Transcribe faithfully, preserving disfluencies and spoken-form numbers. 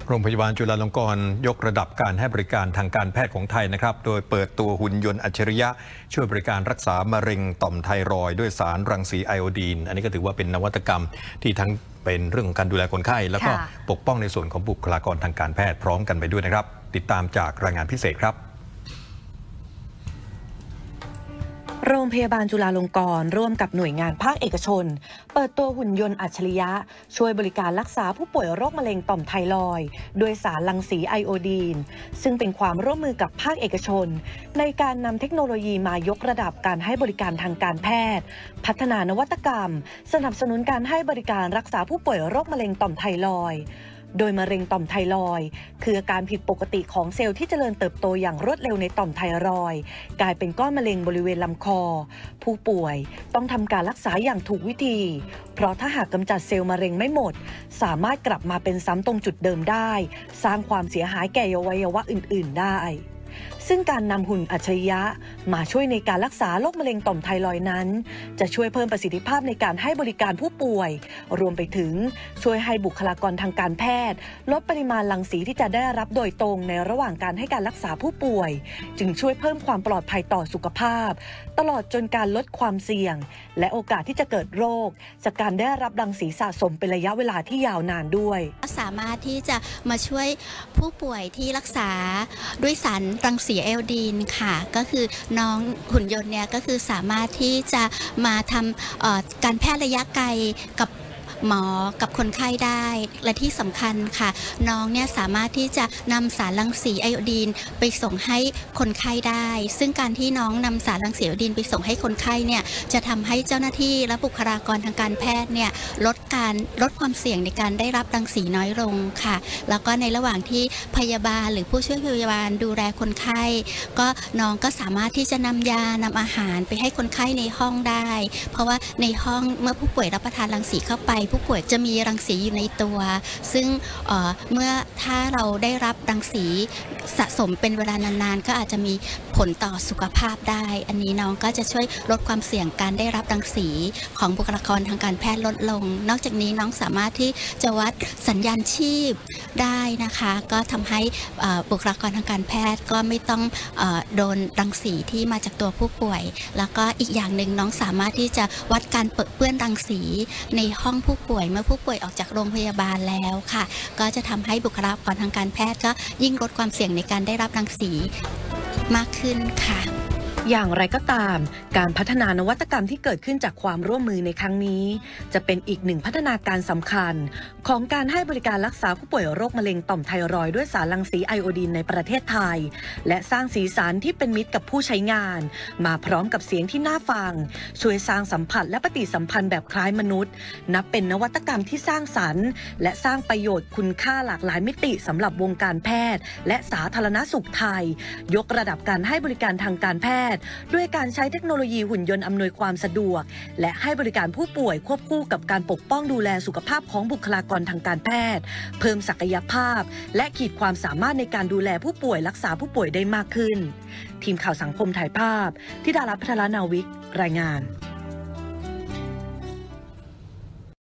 โรงพยาบาลจุฬาลงกรณ์ยกระดับการให้บริการทางการแพทย์ของไทยนะครับโดยเปิดตัวหุ่นยนต์อัจฉริยะช่วยบริการรักษามะเร็งต่อมไทรอยด์ด้วยสารรังสีไอโอดีนอันนี้ก็ถือว่าเป็นนวัตกรรมที่ทั้งเป็นเรื่องของการดูแลคนไข้แล้วก็ปกป้องในส่วนของบุคลากรทางการแพทย์พร้อมกันไปด้วยนะครับติดตามจากรายงานพิเศษครับโรงพยาบาลจุฬาลงกรณ์ร่วมกับหน่วยงานภาคเอกชนเปิดตัวหุ่นยนต์อัจฉริยะช่วยบริการรักษาผู้ป่วยโรคมะเร็งต่อมไทรอยด์ด้วยสารรังสีไอโอดีนซึ่งเป็นความร่วมมือกับภาคเอกชนในการนำเทคโนโลยีมายกระดับการให้บริการทางการแพทย์พัฒนานวัตกรรมสนับสนุนการให้บริการรักษาผู้ป่วยโรคมะเร็งต่อมไทรอยด์โดยมะเร็งต่อมไทรอยด์คืออาการผิดปกติของเซลล์ที่เจริญเติบโตอย่างรวดเร็วในต่อมไทรอยด์กลายเป็นก้อนมะเร็งบริเวณลำคอผู้ป่วยต้องทำการรักษาอย่างถูกวิธีเพราะถ้าหากกำจัดเซลล์มะเร็งไม่หมดสามารถกลับมาเป็นซ้ำตรงจุดเดิมได้สร้างความเสียหายแก่อวัยวะอื่นๆได้ซึ่งการนำหุ่นอัจฉริยะมาช่วยในการรักษาโรคมะเร็งต่อมไทรอยด์นั้นจะช่วยเพิ่มประสิทธิภาพในการให้บริการผู้ป่วยรวมไปถึงช่วยให้บุคลากรทางการแพทย์ลดปริมาณรังสีที่จะได้รับโดยตรงในระหว่างการให้การรักษาผู้ป่วยจึงช่วยเพิ่มความปลอดภัยต่อสุขภาพตลอดจนการลดความเสี่ยงและโอกาสที่จะเกิดโรคจากการได้รับรังสีสะสมเป็นระยะเวลาที่ยาวนานด้วยสามารถที่จะมาช่วยผู้ป่วยที่รักษาด้วยสารรังสีไอโอดีนค่ะก็คือน้องหุ่นยนต์เนี่ยก็คือสามารถที่จะมาทำการแพทย์ระยะไกลกับหมอกับคนไข้ได้และที่สำคัญค่ะน้องเนี่ยสามารถที่จะนำสารรังสีไอโอดีนไปส่งให้คนไข้ได้ซึ่งการที่น้องนำสารรังสีไอโอดีนไปส่งให้คนไข้เนี่ยจะทำให้เจ้าหน้าที่และบุคลากรทางการแพทย์เนี่ยลดการลดความเสี่ยงในการได้รับรังสีน้อยลงค่ะแล้วก็ในระหว่างที่พยาบาลหรือผู้ช่วยพยาบาลดูแลคนไข้ก็น้องก็สามารถที่จะนำยานำอาหารไปให้คนไข้ในห้องได้เพราะว่าในห้องเมื่อผู้ป่วยรับประทานรังสีเข้าไปผู้ป่วยจะมีรังสีอยู่ในตัวซึ่ง เอ่อ เมื่อถ้าเราได้รับรังสีสะสมเป็นเวลานานๆก็อาจจะมีผลต่อสุขภาพได้อันนี้น้องก็จะช่วยลดความเสี่ยงการได้รับรังสีของบุคลากรทางการแพทย์ลดลงนอกจากนี้น้องสามารถที่จะวัดสัญญาณชีพได้นะคะก็ทำให้บุคลากรทางการแพทย์ก็ไม่ต้องเอ่อโดนรังสีที่มาจากตัวผู้ป่วยแล้วก็อีกอย่างหนึ่งน้องสามารถที่จะวัดการเปื้อนรังสีในห้องผู้ป่วยเมื่อผู้ป่วยออกจากโรงพยาบาลแล้วค่ะก็จะทำให้บุคลากรทางการแพทย์ก็ยิ่งลดความเสี่ยงในการได้รับรังสีมากขึ้นค่ะอย่างไรก็ตามการพัฒนานวัตกรรมที่เกิดขึ้นจากความร่วมมือในครั้งนี้จะเป็นอีกหนึ่งพัฒนาการสำคัญของการให้บริการรักษาผู้ป่วยโรคมะเร็งต่อมไทรอยด์ด้วยสารรังสีไอโอดีนในประเทศไทยและสร้างสีสันที่เป็นมิตรกับผู้ใช้งานมาพร้อมกับเสียงที่น่าฟังช่วยสร้างสัมผัสและปฏิสัมพันธ์แบบคล้ายมนุษย์นับเป็นนวัตกรรมที่สร้างสรรค์และสร้างประโยชน์คุณค่าหลากหลายมิติสำหรับวงการแพทย์และสาธารณสุขไทยยกระดับการให้บริการทางการแพทย์ด้วยการใช้เทคโนโลยีหุ่นยนต์อำนวยความสะดวกและให้บริการผู้ป่วยควบคู่กับการปกป้องดูแลสุขภาพของบุคลากรทางการแพทย์เพิ่มศักยภาพและขีดความสามารถในการดูแลผู้ป่วยรักษาผู้ป่วยได้มากขึ้นทีมข่าวสังคมถ่ายภาพธิดารัตน์ พัทรนาวิกรายงาน